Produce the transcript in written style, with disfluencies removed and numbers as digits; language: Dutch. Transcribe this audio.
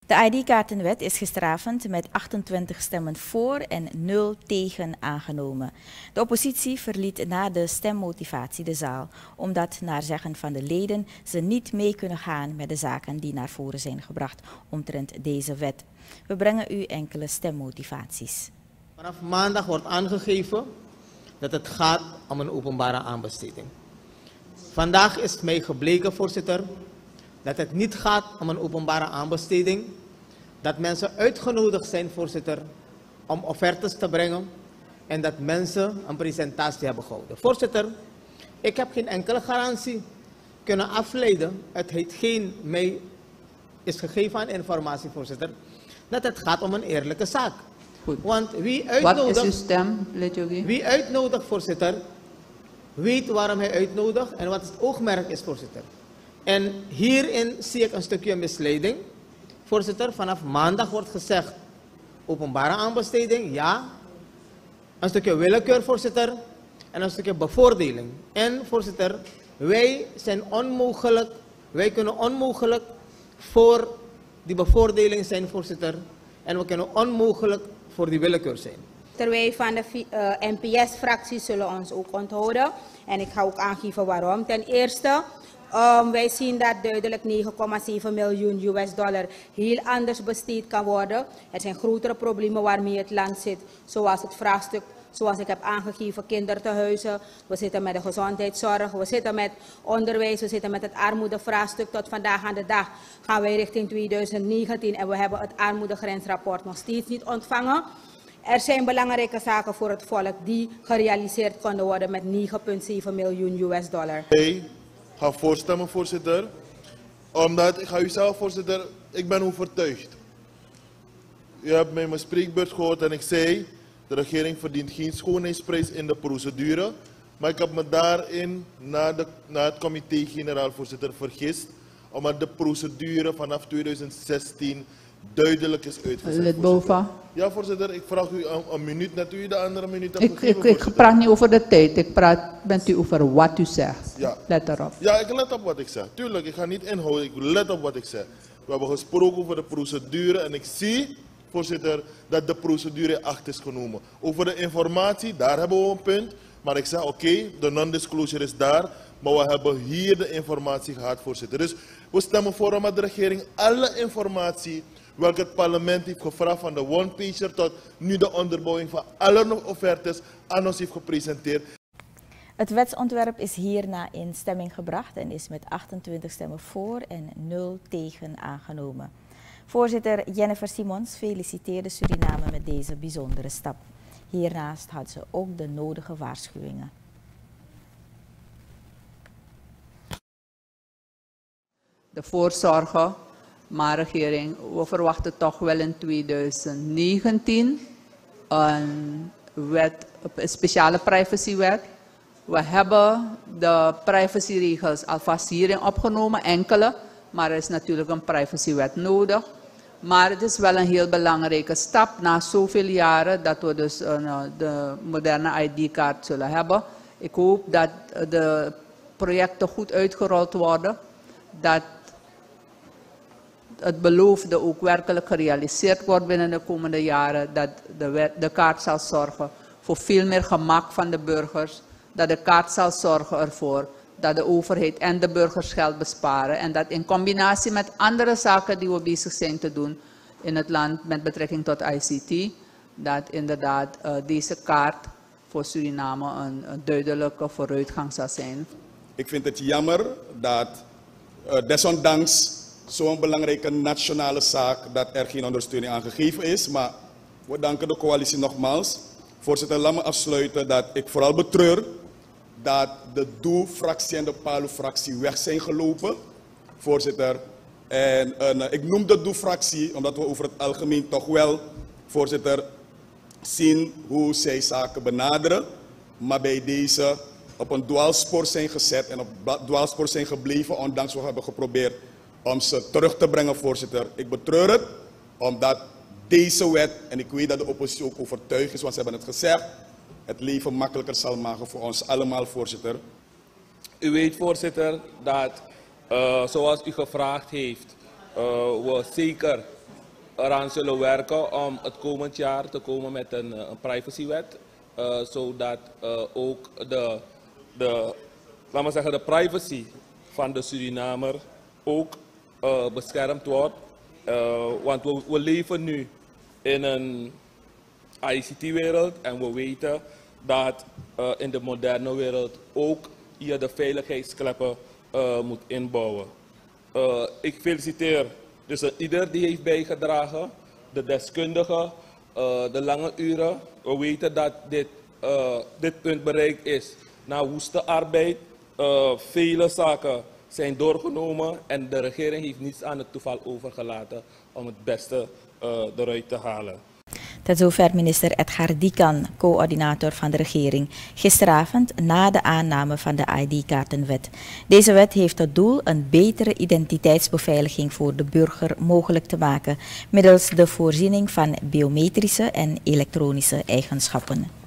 De ID-kaartenwet is gisteravond met 28 stemmen voor en 0 tegen aangenomen. De oppositie verliet na de stemmotivatie de zaal, omdat naar zeggen van de leden ze niet mee kunnen gaan met de zaken die naar voren zijn gebracht omtrent deze wet. We brengen u enkele stemmotivaties. Vanaf maandag wordt aangegeven dat het gaat om een openbare aanbesteding. Vandaag is mij gebleken, voorzitter, dat het niet gaat om een openbare aanbesteding, dat mensen uitgenodigd zijn, voorzitter, om offertes te brengen en dat mensen een presentatie hebben gehouden. Voorzitter, ik heb geen enkele garantie kunnen afleiden uit hetgeen mij is gegeven aan informatie, voorzitter, dat het gaat om een eerlijke zaak. Goed. Want Wat is uw stem, Lejogi? wie uitnodigt, voorzitter, weet waarom hij uitnodigt en wat het oogmerk is, voorzitter. En hierin zie ik een stukje misleiding. Voorzitter, vanaf maandag wordt gezegd openbare aanbesteding, ja. Een stukje willekeur, voorzitter, en een stukje bevoordeling. En voorzitter, wij kunnen onmogelijk voor die bevoordeling zijn, voorzitter. En we kunnen onmogelijk voor die willekeur zijn. Wij van de NPS-fractie zullen ons ook onthouden. En ik ga ook aangeven waarom. Ten eerste, wij zien dat duidelijk 9,7 miljoen US dollar heel anders besteed kan worden. Er zijn grotere problemen waarmee het land zit, zoals het vraagstuk, zoals ik heb aangegeven, kindertehuizen. We zitten met de gezondheidszorg, we zitten met onderwijs, we zitten met het armoedevraagstuk. Tot vandaag aan de dag gaan wij richting 2019 en we hebben het armoedegrensrapport nog steeds niet ontvangen. Er zijn belangrijke zaken voor het volk die gerealiseerd konden worden met 9,7 miljoen US dollar. Ik ga voorstemmen, voorzitter. Omdat, ik ga u zelf, voorzitter, ik ben overtuigd. U hebt mij mijn spreekbeurt gehoord en ik zei, de regering verdient geen schoonheidsprijs in de procedure. Maar ik heb me daarin, na het comité-generaal, voorzitter, vergist. Omdat de procedure vanaf 2016 duidelijk is uitgezet. Lid Bova. Ja, voorzitter, ik vraag u een minuut, net u de andere minuut hebt gegeven, Ik praat niet over de tijd, ik praat met u over wat u zegt. Ja. Let erop. Ja, ik let op wat ik zeg. Tuurlijk, ik ga niet inhouden, ik let op wat ik zeg. We hebben gesproken over de procedure en ik zie, voorzitter, dat de procedure in acht is genomen. Over de informatie, daar hebben we een punt. Maar ik zeg, oké, de non-disclosure is daar, maar we hebben hier de informatie gehad, voorzitter. Dus we stemmen voor omdat de regering alle informatie welke het parlement heeft gevraagd van de one-pager tot nu de onderbouwing van alle offertes aan ons heeft gepresenteerd. Het wetsontwerp is hierna in stemming gebracht en is met 28 stemmen voor en 0 tegen aangenomen. Voorzitter Jennifer Simons feliciteerde Suriname met deze bijzondere stap. Hiernaast had ze ook de nodige waarschuwingen. De voorzorgen. Maar regering, we verwachten toch wel in 2019 een speciale privacywet. We hebben de privacyregels alvast hierin opgenomen, enkele. Maar er is natuurlijk een privacywet nodig. Maar het is wel een heel belangrijke stap na zoveel jaren dat we dus de moderne ID-kaart zullen hebben. Ik hoop dat de projecten goed uitgerold worden. Dat het beloofde ook werkelijk gerealiseerd wordt binnen de komende jaren. Dat de kaart zal zorgen voor veel meer gemak van de burgers. Dat de kaart zal zorgen ervoor dat de overheid en de burgers geld besparen. En dat in combinatie met andere zaken die we bezig zijn te doen in het land met betrekking tot ICT. Dat inderdaad deze kaart voor Suriname een duidelijke vooruitgang zal zijn. Ik vind het jammer dat desondanks zo'n belangrijke nationale zaak dat er geen ondersteuning aan gegeven is. Maar we danken de coalitie nogmaals. Voorzitter, laat me afsluiten dat ik vooral betreur dat de DOE-fractie en de PALU-fractie weg zijn gelopen. Voorzitter, en ik noem de DOE-fractie omdat we over het algemeen toch wel, voorzitter, zien hoe zij zaken benaderen. Maar bij deze op een dwaalspoor zijn gezet en op dwaalspoor zijn gebleven, ondanks we hebben geprobeerd om ze terug te brengen, voorzitter. Ik betreur het, omdat deze wet, en ik weet dat de oppositie ook overtuigd is, want ze hebben het gezegd, het leven makkelijker zal maken voor ons allemaal, voorzitter. U weet, voorzitter, dat zoals u gevraagd heeft, we zeker eraan zullen werken om het komend jaar te komen met een privacywet. Zodat ook laten we zeggen, de privacy van de Surinamer ook beschermd wordt. Want we leven nu in een ICT-wereld en we weten dat in de moderne wereld ook je de veiligheidskleppen moet inbouwen. Ik feliciteer dus ieder die heeft bijgedragen, de deskundigen, de lange uren. We weten dat dit punt bereikt is na woeste arbeid. Vele zaken zijn doorgenomen en de regering heeft niets aan het toeval overgelaten om het beste eruit te halen. Tot zover minister Edgar Diekan, coördinator van de regering, gisteravond na de aanname van de ID-kaartenwet. Deze wet heeft tot doel een betere identiteitsbeveiliging voor de burger mogelijk te maken middels de voorziening van biometrische en elektronische eigenschappen.